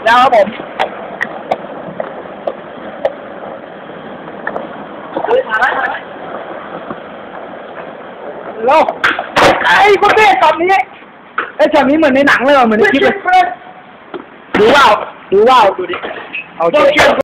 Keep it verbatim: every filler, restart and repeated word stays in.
แล้วครับผมโลไอ้คุณเต้ตอนนี้ไอ้ช็อตนี้เหมือนในหนังเลยว่ะเหมือนในคลิปเลยดูว่าวดูว่าวดูดิโอเค